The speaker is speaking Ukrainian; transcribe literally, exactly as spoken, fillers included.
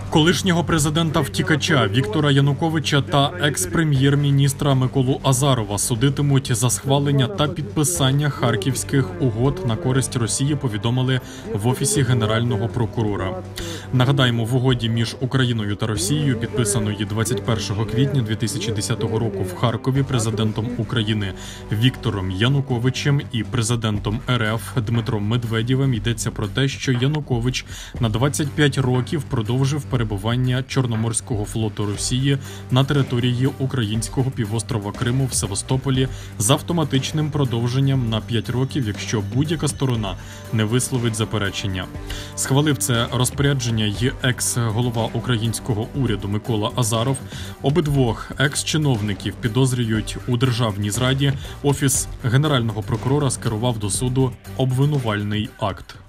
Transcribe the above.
Колишнього президента-втікача Віктора Януковича та екс-прем'єр-міністра Миколу Азарова судитимуть за схвалення та підписання харківських угод на користь Росії, повідомили в Офісі Генерального прокурора. Нагадаємо, в угоді між Україною та Росією, підписаної двадцять першого квітня дві тисячі десятого року в Харкові президентом України Віктором Януковичем і президентом РФ Дмитром Медведєвим, йдеться про те, що Янукович на двадцять п'ять років продовжив перебування Чорноморського флоту Росії на території українського півострова Криму в Севастополі з автоматичним продовженням на п'ять років, якщо будь-яка сторона не висловить заперечення. Схвалив це розпорядження й екс-голова українського уряду Микола Азаров. Обидвох екс-чиновників підозрюють у державній зраді. Офіс Генерального прокурора скерував до суду обвинувальний акт.